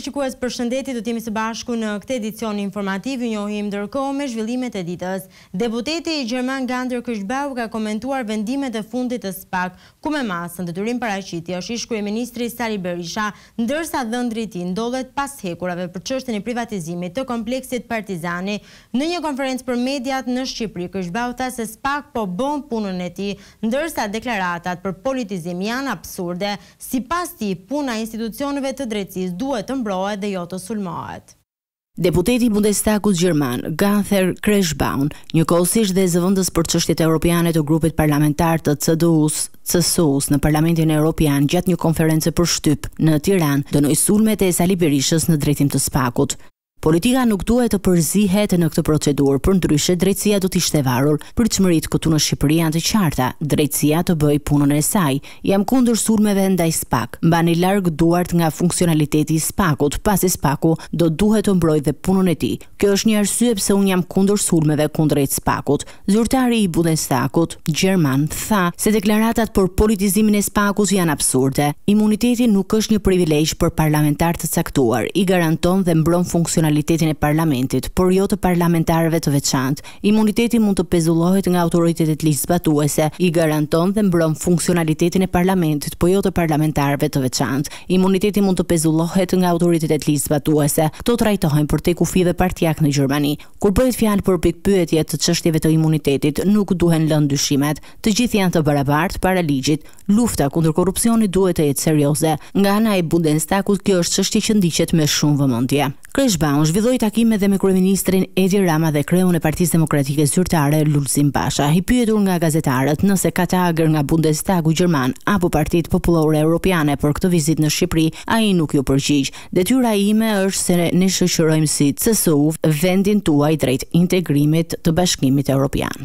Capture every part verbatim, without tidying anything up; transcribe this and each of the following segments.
teleshikues, përshëndetje, do të jemi së bashku në këtë edicion informativ. Ju njohim ndërkohë me zhvillimet e ditës. Deputeti Gjerman Gander Këshbau ka komentuar vendimet e fundit të SPAK, ku me masën detyrim paraqitje është ish kryeministri Sali Berisha, ndërsa dhëndri i tij ndodhet pas hekurave për çështjen e privatizimit të kompleksit Partizani. Në një konferencë për mediat në Shqipëri, Këshbau tha se SPAK po bën punën e tij, ndërsa deklaratat për politizim janë absurde. Sipas tij, puna e institucioneve të drejtësisë duhet të mbrohet dhe jo të sulmohet. Deputeti i Bundestagut Gjerman, Gunther Kretschbaum, njëkohësisht dhe zëvendës për çështjet europiane të grupit parlamentar të C D U-s, C S U-s në Parlamentin Evropian gjatë një konference për shtyp në Tiranë, dënoi sulmet e Sali Berishës në drejtim të SPAK-ut. Politika nuk duhet të përzihet në këtë procedurë, përndryshe drejtësia do të ishte varur. Pritshmëritë këtu në Shqipëri janë të qarta, drejtësia të bëjë punën e saj. Jam kundër sulmeve ndaj SPAK. Mbani larg duart nga funksionaliteti i SPAK-ut, pasi SPAK-u do duhet të mbrojë dhe punën e tij. Kjo është një arsye pse unë jam kundër sulmeve kundrejt SPAK-ut. Zyrtari i Bundestagut Gjerman tha se deklaratat për politizimin e SPAK-ut janë absurde. Imuniteti nuk është një privilegj për parlamentar të caktuar, i garanton dhe mbron funksionalitetin e parlamentit, por jo të parlamentarëve të veçantë. Imuniteti mund të pezullohet nga autoritetet ligjzbatuese, i garanton dhe mbron funksionalitetin e parlamentit, por jo të parlamentarëve të veçantë. Imuniteti mund të pezullohet nga autoritetet ligjzbatuese. Këto trajtohen për te kufive partijak në Gjermani. Kur bëhet fjalë për pikpyetje të çështjeve të imunitetit, nuk duhen lënë dyshimet. Të gjithë janë të barabartë para ligjit. Lufta kundër korrupsionit duhet të jetë serioze. Nga ana e Bundestagut, kjo është çështje që ndiqet me shumë vëmendje. Kretschbaum zhvilloi takime dhe me kryeministrin Edi Rama dhe kreun e Partisë Demokratike Zyrtare Lulzim Basha. I pyetur nga gazetarët nëse ka të agër nga Bundestagu Gjerman apo Partitë Popullore Europiane për këtë vizitë në Shqipëri, ai nuk ju përgjigj. Detyra ime është se ne shoqërojmë si C S U vendin tuaj drejt integrimit të Bashkimit Evropian.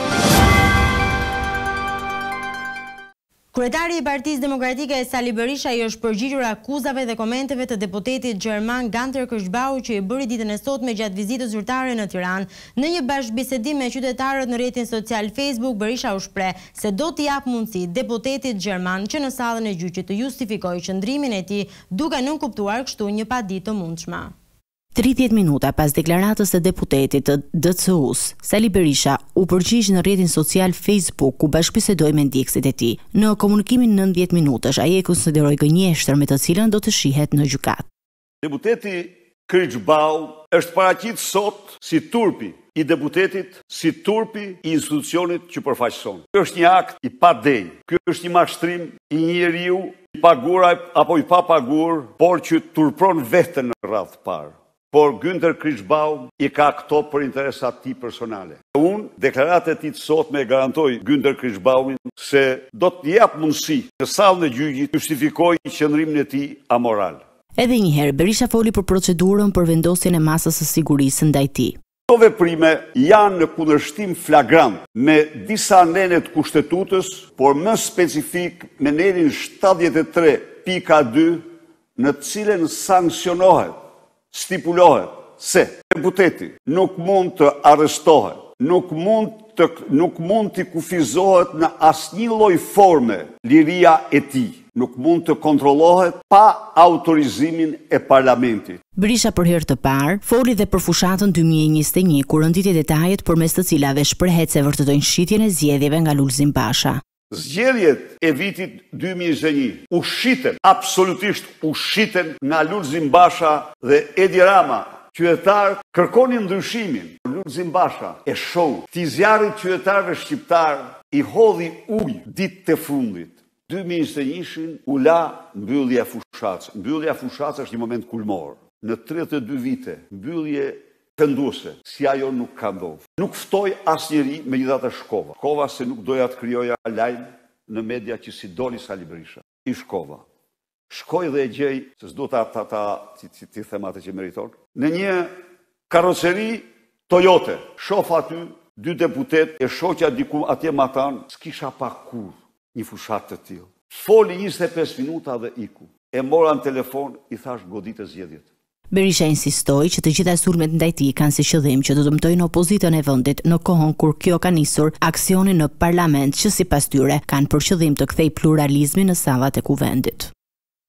Kryetari i Partisë Demokratike Sali Berisha i është përgjigjur akuzave dhe komenteve të deputetit Gjerman Gunther Këshbau që i bëri ditën e sotme gjatë vizitës zyrtare në Tiranë. Në një bashkëbisedim me qytetarët në rrjetin social Facebook, Berisha u shpreh se do t'i jap mundësi deputetit Gjerman që në sallën e gjyqit të justifikojë qëndrimin e tij, duke nënkuptuar kështu një paditë të mundshme. tridhjetë minuta pas deklaratës së deputetit të D C U-s, Sali Berisha u përgjigj në rrjetin social Facebook ku bashkëbisedoi me ndjekësit e tij. Në komunikimin nëntëdhjetë minutash, ai e konsideroi gënjeshtër me të cilën do të shihet në gjykatë. Deputeti Kretschbaum është paraqitur sot si turpi i deputetit, si turpi i institucionit që përfaqëson. Ky është një akt i padej. Ky është një mashtrim i një njeriu i paguar apo i papaguar, por që turpron veten në radhë të parë. Por Gunther Kretschbaum i ka këto për interesat ti personale. Unë, deklaratë e ti të sot me garantoj Gunther Kretschbaumin se do të jap mundësi në sallën e gjyqit justifikoj qëndrimin e ti amoral. Edhe një herë, Berisha foli për procedurën për vendosjen e masës së sigurisë ndaj tij. Këto veprime janë në kundërshtim flagrant me disa nene të kushtetutës, por më specifik me nenin shtatëdhjetë e tre pika dy, në të cilën sanksionohet, stipulohet se deputeti nuk mund të arrestohet, nuk mund të nuk mund të kufizohet në asnjë lloj forme liria e tij, nuk mund të kontrollohet pa autorizimin e parlamentit. Berisha për herë të parë foli dhe për fushatën dy mijë e njëzet e një, ku rënditi detajet përmes të cilave shprehet se vërtetojnë shitjen e zgjedhjeve nga Lulzim Basha. Zgjedhjet e vitit dy mijë e njëzet e një u shiten, absolutisht u shiten nga Lulzim Basha dhe Edi Rama. Qytetarët kërkonin ndryshimin. Lulzim Basha e shoh ti zjarrit qytetarëve shqiptar i hodhi ujë ditë të fundit. dy mijë e njëzet e një-shin u la mbyllja e fushatës. Mbyllja e fushatës është një moment kulmor. Në tridhjetë e dy vite, mbyllje kënduese, si ajo nuk ka ndodhur. Nuk ftoi asnjëri, megjithatë shkova. Shkova se nuk doja të krijoja lajm në media që si doli Sali Berisha. I shkova. Shkoj dhe e gjej, se s'do ta ta ta ti them atë që meriton. Në një karroceri Toyota, shoh aty dy deputet e shoqja diku atje matan, s'kisha pa kur një fushat të tillë. Foli njëzet e pesë minuta dhe iku. E mora në telefon, i thash godite zgjedhjet. Berisha insistoi që të gjitha sulmet ndaj tij kanë si qëllim që të dëmtojnë opozitën e vendit në kohën kur kjo ka nisur aksionin në parlament që sipas tyre kanë për qëllim të kthejë pluralizmin në sallat e kuvendit.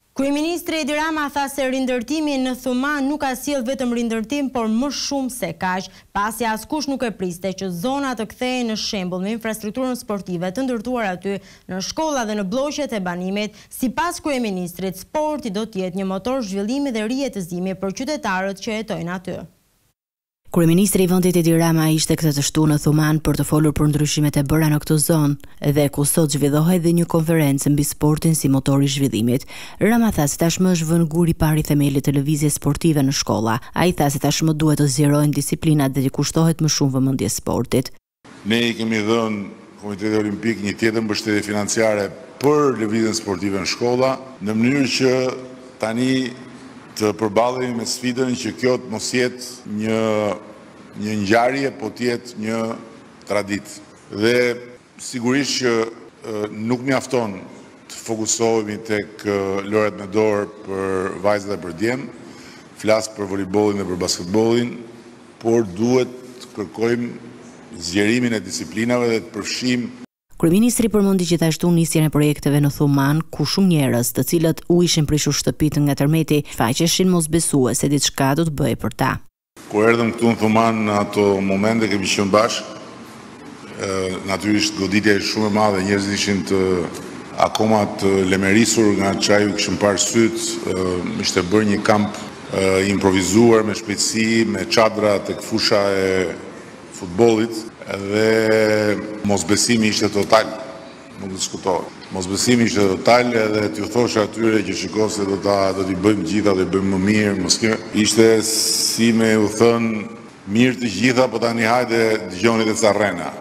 Kryeministri Edi Rama tha se rindërtimi në Thuman nuk ka sjell vetëm rindërtim, por më shumë se kaq, pasi askush nuk e priste që zona të kthehej në shembull me infrastrukturën sportive të ndërtuar aty në shkolla dhe në blloqet e banimit. Sipas kryeministrit, sporti do të jetë një motor zhvillimi dhe rijetëzimi për qytetarët që jetojnë aty. Kryeministri i vendit Edi Rama ishte këtë të shtunë në Thuman për të folur për ndryshimet e bëra në këtë zonë dhe ku sot zhvillohej dhe një konferencë mbi sportin si motor i zhvillimit. Rama tha se tashmë është vënë gur i parë i themelit të lëvizjes sportive në shkolla. Ai tha se tashmë duhet të zgjerohen disiplinat dhe të kushtohet më shumë vëmendje sportit. Ne i kemi dhënë Komitetit Olimpik një tjetër mbështetje financiare për lëvizjen sportive në shkolla, në mënyrë që tani të përballemi me sfidën që kjo të mos jetë një një ngjarje, po të jetë një traditë. Dhe sigurisht që e, nuk mjafton të fokusohemi tek lojrat me dorë për vajzat dhe për djem, flas për voleybollin dhe për basketbollin, por duhet të kërkojmë zgjerimin e disiplinave dhe të përfshijmë. Kryeministri përmendi gjithashtu nisjen e projekteve në Thuman, ku shumë njerëz, të cilët u ishin prishur shtëpitë nga tërmeti, faqeshin mosbesue se diçka do të bëhej për ta. Kur erdhëm këtu në Thuman në ato momente kemi qenë bashkë, natyrisht goditja ishte shumë e madhe, njerëzit ishin të akoma të lemerisur nga çaj u kishin parë syt, ishte bërë një kamp improvizuar me shpejtësi, me çadra tek fusha e futbollit. Dhe mosbesimi ishte total, nuk diskutohet. Mosbesimi ishte total edhe t'ju thosha atyre që shiko se do ta do t'i bëjmë gjitha, do t'i bëjmë më mirë, mos kemi. Ishte si me u thënë mirë të gjitha, po tani hajde dëgjoni të ca rrena.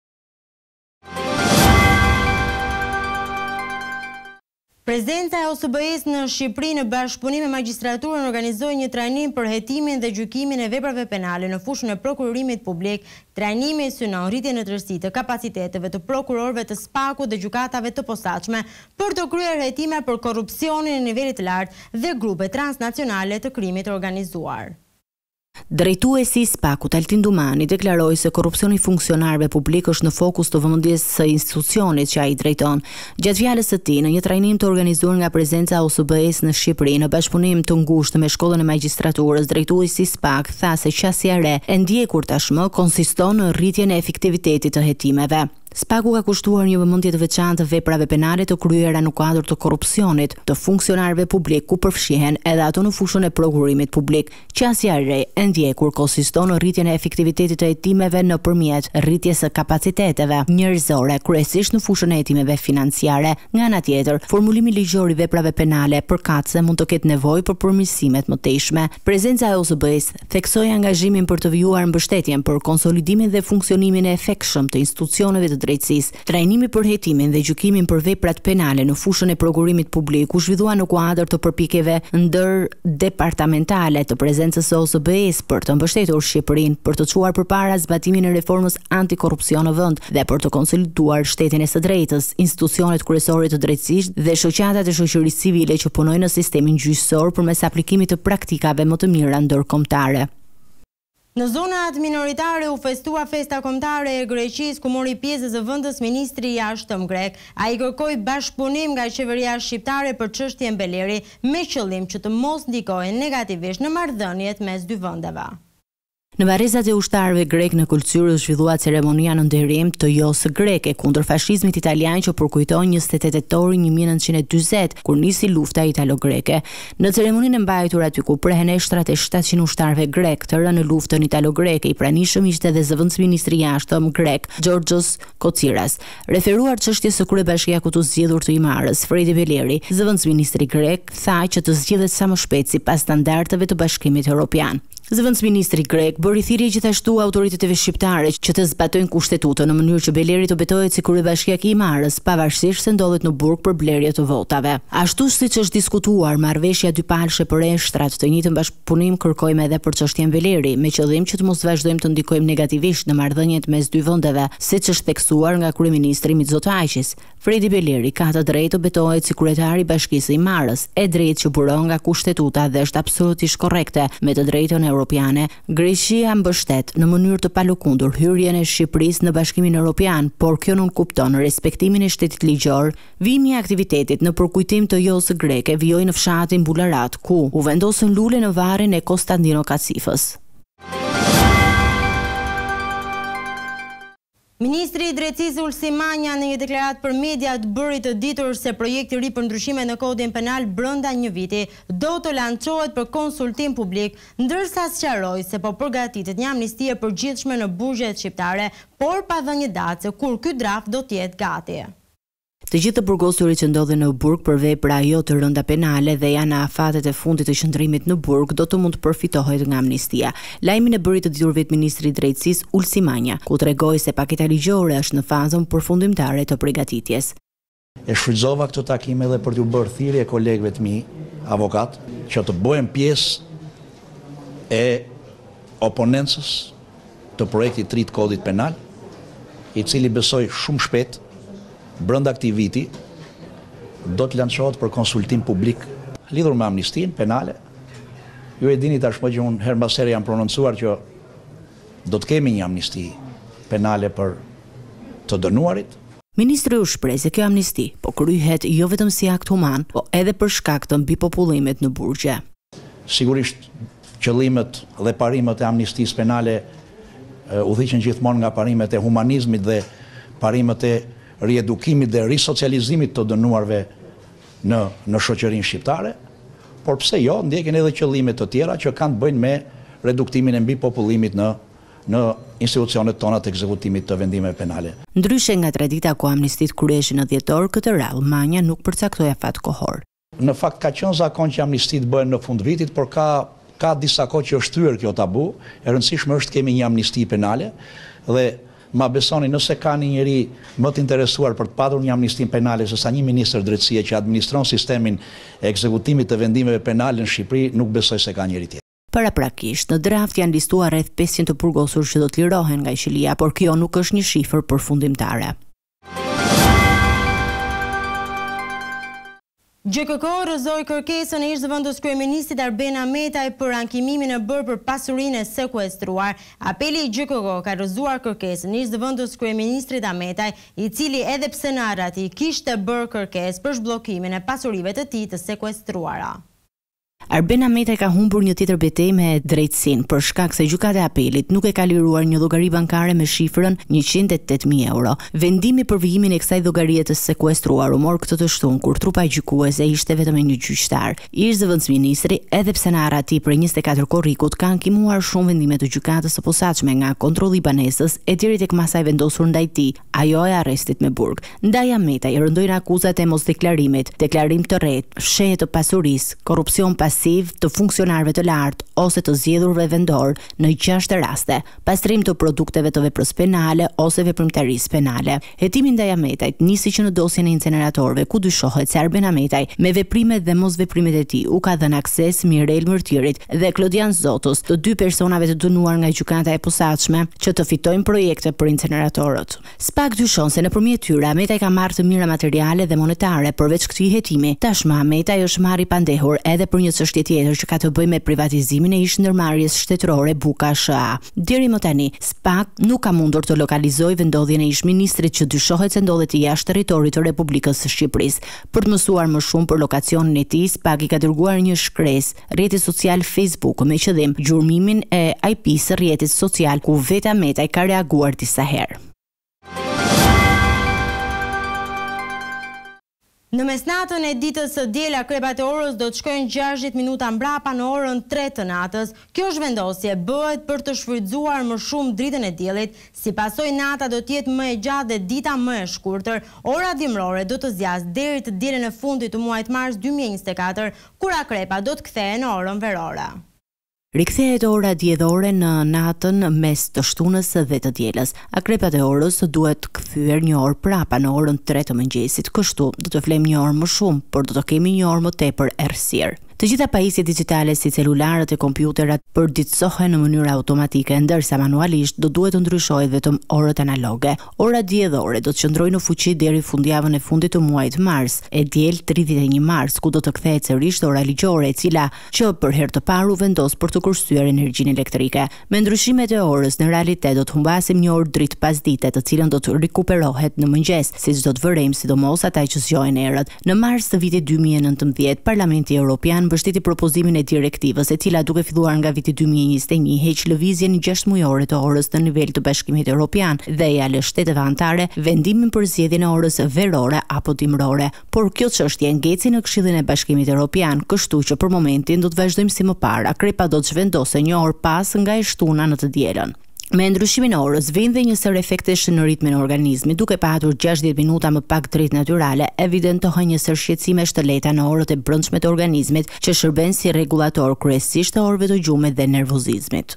Prezidenca e O S B E-s në Shqipëri në bashkëpunim me magjistraturën organizoi një trajnim për hetimin dhe gjykimin e veprave penale në fushën e prokurorimit publik. Trajnimi synon rritjen në tërësi të kapaciteteve të prokurorëve të SPAK-ut dhe gjykatave të posaçme për të kryer hetime për korrupsionin në nivelit të lartë dhe grupe transnacionale të krimit organizuar. Drejtuesi i SPAK-ut Altin Dumani deklaroi se korrupsioni i funksionarëve publik është në fokus të vëmendjes së institucionit që ai drejton. Gjatë fjalës së tij në një trajnim të organizuar nga prezenca e O S B E-s në Shqipëri në bashkëpunim të ngushtë me Shkollën e Magjistraturës, drejtuesi i SPAK tha se qasja e re e ndjekur tashmë konsiston në rritjen e efektivitetit të hetimeve. SPAK-u ka kushtuar një vëmendje të veçantë veprave penale të kryera në kuadër të korrupsionit të funksionarëve publik, ku përfshihen edhe ato në fushën e prokurimit publik. Qasja e re e ndjekur konsiston në rritjen e efektivitetit të hetimeve nëpërmjet rritjes së kapaciteteve njerëzore, kryesisht në fushën e hetimeve financiare. Nga ana tjetër, formulimi ligjor i veprave penale përkatëse mund të ketë nevojë për përmirësime të mëtejshme. Prezenca e O S B E-s theksoi angazhimin për të vijuar mbështetjen për konsolidimin dhe funksionimin e efektshëm të institucioneve të drejtësisë. Trajnimi për hetimin dhe gjykimin për veprat penale në fushën e prokurimit publik u zhvillua në kuadër të përpjekjeve ndërdepartamentale të prezencës së O S B E-s për të mbështetur Shqipërinë për të çuar përpara zbatimin e reformës antikorrupsion në vend dhe për të konsoliduar shtetin e së drejtës, institucionet kryesore të drejtësisë dhe shoqatat e shoqërisë civile që punojnë në sistemin gjyqësor përmes aplikimit të praktikave më të mira ndërkombëtare. Në zonat minoritare u festua festa kombëtare e Greqisë, ku mori pjesë zëvendës ministri i jashtëm grek. Ai kërkoi bashkëpunim nga qeveria shqiptare për çështjen Beleri, me qëllim që të mos ndikojë negativisht në marrëdhëniet mes dy vendeve. Në varrezat e ushtarëve grek në Kulcyrë zhvillua ceremonia në nderim të josë greke kundër fashizmit italian që përkujton njëzet e tetë tetori një mijë e nëntëqind e dyzet, kur nisi lufta italo-greke. Në ceremoninë e mbajtur aty ku prehen eshtrat e shtatëqind ushtarëve grek të rënë në luftën italo-greke, i pranishëm ishte edhe zëvendës ministri i jashtëm grek Georgios Kociras. Referuar çështjes së kryebashkiakut të zgjedhur të Imarës, Fredi Beleri, zëvendës ministri grek tha që të zgjidhet sa më shpejt sipas standardeve të Bashkimit Evropian. Zëvendës ministri grek bëri thirrje gjithashtu autoriteteve shqiptare që të zbatojnë kushtetutën në mënyrë që Beleri të betohet si kryebashkiak i Imarës, pavarësisht se ndodhet në burg për blerje të votave. Ashtu siç është diskutuar, marrëveshja dypalshe për eshtrat të njëjtën bashkëpunim kërkojmë edhe për çështjen Beleri, me qëllim që të mos vazhdojmë të ndikojmë negativisht në marrëdhëniet mes dy vendeve, siç është theksuar nga kryeministri Mitsotakis. Fredi Beleri ka të drejtë të betohet si kryetari i Bashkisë së Imarës, e drejtë që buron nga kushtetuta dhe është absolutisht korrekte me të drejtën europiane. Greqia Greqia mbështet në mënyrë të palëkundur hyrjen e Shqipërisë në Bashkimin Evropian, por kjo nuk kupton respektimin e shtetit ligjor. Vimi i aktivitetit në përkujtim të josë greke vijoi në fshatin Bularat, ku u vendosën lule në varrin e Konstantino Kacifës. Ministri i Drejtësisë Ulsi Manja në një deklaratë për media të bëri të ditur se projekti i ri për ndryshime në kodin penal brenda një viti do të lançohet për konsultim publik, ndërsa sqaroi se po përgatitet një amnistie e përgjithshme në burgjet shqiptare, por pa dhënë një datë se kur ky draft do të jetë gati. Të gjithë të burgosurit që ndodhen në burg për vepra jo të rënda penale dhe janë në afatet e fundit të qëndrimit në burg do të mund të përfitohet nga amnistia. Lajmin e bëri të ditur vetë Ministri i Drejtësisë Ulsi Manja, ku tregoi se paketa ligjore është në fazën përfundimtare të përgatitjes. E shfrytëzova këtë takim edhe për t'u bërë thirrje kolegëve të mi, avokat, që të bëhen pjesë e oponencës të projektit të ri të kodit penal, i cili besoj shumë shpejt brenda këtij viti do të lançohet për konsultim publik lidhur me amnistinë penale. Ju e dini tashmë që unë her mbas here jam prononcuar që do të kemi një amnisti penale për të dënuarit. Ministri u shpreh se kjo amnisti po kryhet jo vetëm si akt human, po edhe për shkak të mbipopullimit në burgje. Sigurisht qëllimet dhe parimet e amnistisë penale udhëhiqen gjithmonë nga parimet e humanizmit dhe parimet e riedukimit dhe risocializimit të dënuarve në, në shoqërinë shqiptare, por pse jo, ndjekin edhe qëllime të tjera që kanë të bëjnë me reduktimin e mbipopullimit në, në institucionet tona të ekzekutimit të vendimeve penale. Ndryshe nga tradita ku amnistit kryeshin në dhjetor, këtë radhë Manja nuk përcaktoi afat kohor. Në fakt ka qenë zakon që amnistit bëhen në fund vitit, por ka, ka disa kohë që është thyer kjo tabu. E rëndësishme është kemi një amnisti penale dhe ma besoni, nëse ka një njeri më të interesuar për të padur një amnistim penale se sa një ministër drejtësie që administron sistemin e ekzekutimit të vendimeve penale në Shqipëri, nuk besoj se ka njeri tjetër. Paraprakisht, në draft janë listuar rreth pesëqind të burgosur që do të lirohen nga Iqilia, por kjo nuk është një shifër përfundimtare. G K K rrëzoi kërkesën e ish-zëvendës kryeministit Arben Ahmetaj për ankimimin e bërë për pasurinë e sekuestruar. Apeli i G K K ka rrëzuar kërkesën e ish-zëvendës kryeministrit Ahmetaj, i cili edhe pse në arati kishte bërë kërkesë për zhbllokimin e pasurive të tij të sekuestruara. Arben Ahmetaj ka humbur një tjetër betejë me drejtësinë për shkak se gjykata e apelit nuk e ka liruar një llogari bankare me shifrën njëqind e tetë mijë euro. Vendimi për vijimin e kësaj llogarie të sekuestruar u mor këtë të shtunë kur trupa gjykuese ishte vetëm e një gjyqtar. Ish-zëvendës ministri, edhe pse në arati për njëzet e katër korrikut ka ankimuar shumë vendime të gjykatës së posaçme nga kontrolli i banesës e deri tek masa e vendosur ndaj tij, ajo e arrestit me burg. Ndaj Ahmetaj rëndojnë akuzat e mosdeklarimit, deklarim të rreth, fshehje të pasurisë, korrupsion pasiv të funksionarëve të lartë ose të zgjedhurve vendor në gjashtë raste, pastrim të produkteve të veprës penale ose veprimtarisë penale. Hetimi ndaj Ahmetajt nisi që në dosjen e inceneratorëve ku dyshohet se Arben Ahmetaj me veprimet dhe mosveprimet e tij u ka dhënë akses Mirel Mërtirit dhe Klodian Zotos, të dy personave të dënuar nga gjykata e posaçme që të fitojnë projekte për inceneratorët. Spak dyshon se nëpërmjet tyre Ahmetaj ka marrë të mira materiale dhe monetare përveç këtij hetimi. Tashmë Ahmetaj është marrë i pandehur edhe për një çështje tjetër që ka të bëjë me privatizimin e ish-ndërmarrjes shtetërore Buka S A. Deri më tani, Spak nuk ka mundur të lokalizojë vendodhjen e ish-ministrit që dyshohet se ndodhet jashtë territorit të Republikës së Shqipërisë. Për të mësuar më shumë për lokacionin e tij, Spak i ka dërguar një shkresë rrjetit social Facebook me qëllim gjurmimin e I P së rrjetit social ku vetë Ahmetaj ka reaguar disa herë. Në mesnatën e ditës së diel, akrepat e orës do të shkojnë gjashtëdhjetë minuta mbrapa në orën tre të natës. Kjo zhvendosje bëhet për të shfrytzuar më shumë dritën e diellit, si pasojë nata do të jetë më e gjatë dhe dita më e shkurtër. Ora dimrore do të zgjasë deri të dielën e fundit të muajit mars dy mijë e njëzet e katër, kur akrepa do të kthehen në orën verore. Rikthehet ora diellore në natën mes të shtunës dhe të dielës. Akrepat e orës duhet kthyer një orë prapa në orën tre të mëngjesit. Kështu do të flejmë një orë më shumë, por do të kemi një orë më tepër errësirë. Të gjitha pajisjet digjitale si celularët e kompjuterat përditësohen në mënyrë automatike, ndërsa manualisht do duhet të ndryshohet vetëm orët analoge. Ora diellore do të qëndrojnë në fuqi deri fundjavën e fundit të muajit mars, e diel tridhjetë e një mars, ku do të kthehet sërish ora ligjore, e cila që për herë të parë u vendos për të kursyer energjinë elektrike. Me ndryshimet e orës, në realitet do të humbasim një orë dritë pasdite, të cilën do të rikuperohet në mëngjes, siç do të vërejmë sidomos ata që zgjojnë erët. Në mars të vitit dy mijë e nëntëmbëdhjetë, Parlamenti Evropian mbështeti propozimin e direktivës, e cila duke filluar nga viti dy mijë e njëzet e një heq lëvizjen gjashtë mujore të orës në nivel të Bashkimit Evropian dhe ja lë shteteve anëtare vendimin për zgjedhjen e orës verore apo dimrore. Por kjo çështje ngeci në Këshillin e Bashkimit Evropian, kështu që për momentin do të vazhdojmë si më parë. Akrepa do të zhvendosë një orë pas nga e shtuna në të dielën. Me ndryshimin e orës vijnë dhe një sër efektesh në ritmin e organizmit, duke patur gjashtëdhjetë minuta më pak dritë natyrale, evidentohen një sër shqetësimesh të lehta në orët e brendshme të organizmit, që shërben si rregullator kryesisht të orëve të gjumit dhe nervozizmit.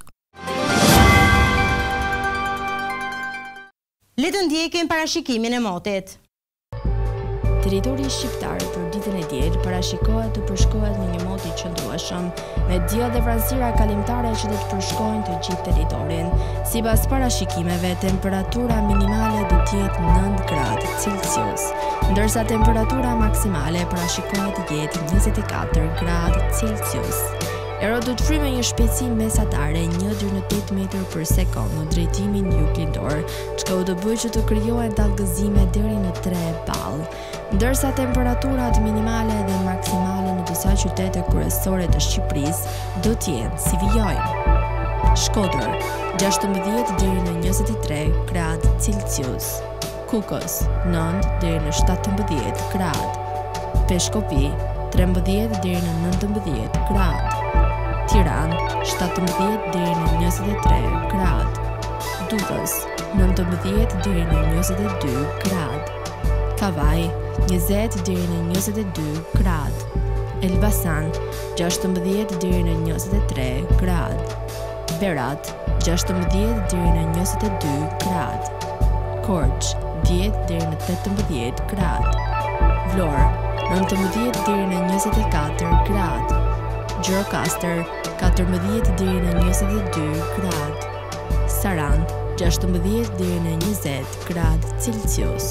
Le të ndjekim parashikimin e motit. Territori shqiptar për ditën e diel parashikohet të përshkohet në një mot i qëndrueshëm, me diell dhe vranësira kalimtare që do të përshkojnë të gjithë territorin. Sipas parashikimeve, temperatura minimale do të jetë nëntë gradë Celsius, ndërsa temperatura maksimale parashikohet të jetë njëzet e katër gradë Celsius. Ero do të frymë një shpejtësi mesatare një deri në tetë metër për sekond në drejtimin jug-lindor, çka do të bëjë që të krijohen dallgëzime deri në tre ball, ndërsa temperaturat minimale dhe maksimale në disa qytete kryesore të Shqipërisë do të jenë si vijojnë. Shkodër, gjashtëmbëdhjetë deri në njëzet e tre gradë Celsius. Kukës, nëntë deri në shtatëmbëdhjetë gradë. Peshkopi, trembëdhjetë deri në nëntëmbëdhjetë gradë. Tiranë, shtatëmbëdhjetë deri në njëzet e tre gradë. Durrës, nëntëmbëdhjetë deri në njëzet e dy gradë. Kavaj, njëzet deri në njëzet e dy gradë. Elbasan, gjashtëmbëdhjetë deri në njëzet e tre gradë. Berat, gjashtëmbëdhjetë deri në njëzet e dy gradë. Korçë, dhjetë deri në tetëmbëdhjetë gradë. Vlorë, nëntëmbëdhjetë deri në njëzet e katër gradë. Gjirokastër, katërmbëdhjetë deri në njëzet e dy gradë. Sarandë, gjashtëmbëdhjetë deri në njëzet gradë Celsius.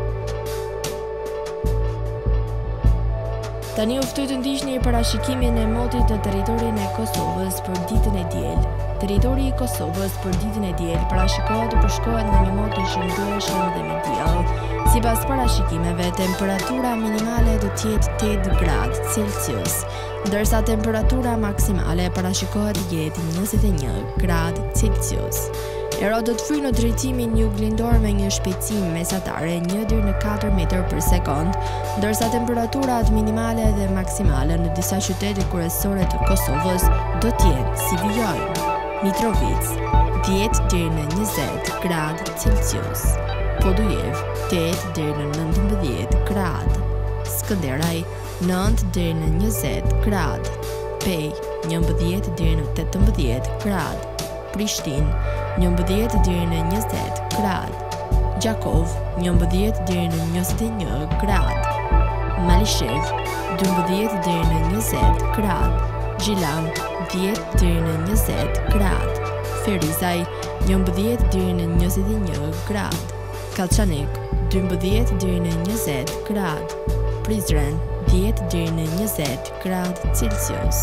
Tani u ftoj të ndiqni parashikimin e motit të territorin e Kosovës për ditën e diel. Territori i Kosovës për ditën e diel parashikohet të përshkohet në një mot të qëndrueshëm dhe me diell. Sipas parashikimeve, temperatura minimale do të jetë tetë gradë Celsius, ndërsa temperatura maksimale parashikohet të jetë njëzet e një gradë Celsius. Ero do të fryjë në drejtimin jug-lindor me një shpejtësi mesatare një deri në katër metër për sekond, ndërsa temperaturat minimale dhe maksimale në disa qytete kryesore të Kosovës do të jenë si vijojnë. Mitrovic, dhjetë deri në njëzet gradë Celsius. Podujev, tetë deri në nëntëmbëdhjetë gradë. Skënderaj, nëntë deri në njëzet gradë. Pej, njëmbëdhjetë deri në tetëmbëdhjetë gradë. Prishtinë, njëmbëdhjetë deri në njëzet gradë. Gjakov, njëmbëdhjetë deri në njëzet e një gradë. Malishev, dymbëdhjetë deri në njëzet gradë. Gjilan, dhjetë deri në njëzet gradë. Ferizaj, njëmbëdhjetë deri në njëzet e një gradë. Kalçanik, dymbëdhjetë deri në njëzet gradë. Prizren, dhjetë deri në njëzet gradë Celsius.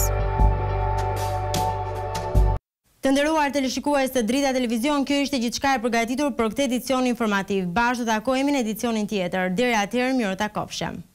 Të nderuar teleshikues të Drita Televizion, kjo ishte gjithçka e përgatitur për këtë edicion informativ. Bashkë do takojmë në edicionin tjetër. Deri atëherë, mirë takofshem.